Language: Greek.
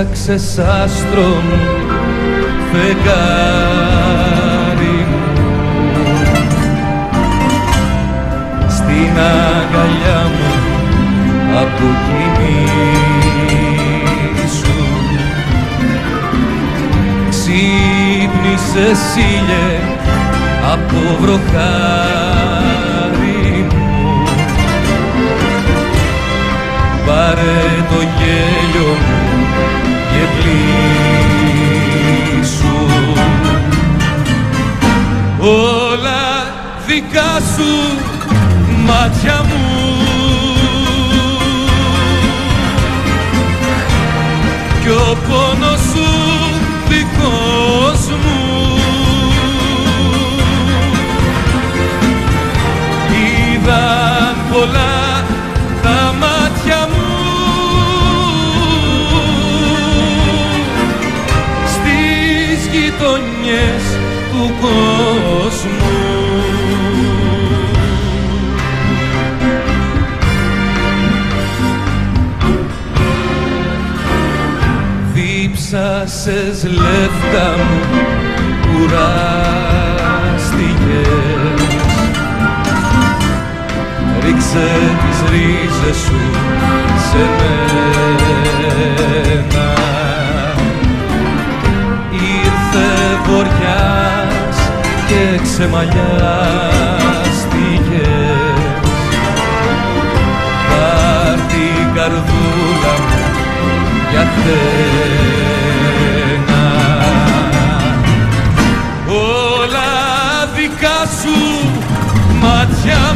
έψαξες άστρο μου, φεγγάρι μου, στην αγκαλιά μου αποκοιμήσου. Ξύπνησες ήλιε από βροχάρι μου, πάρε το γέλιο μου και πλήσου. Όλα δικά σου μάτια μου, κι ο πόνος σου δικός μου. Είδαν πολλά τα μάτια μου στις γειτονιές του κόσμου. Δίψασες λεύκα μου, κουράστηκες, ρίξε τις ρίζες σου σε μένα. Ήρθε βοριάς και ξεμαλιάστηκες, πάρ' την καρδούλα μου για τένα. Όλα δικά σου μάτια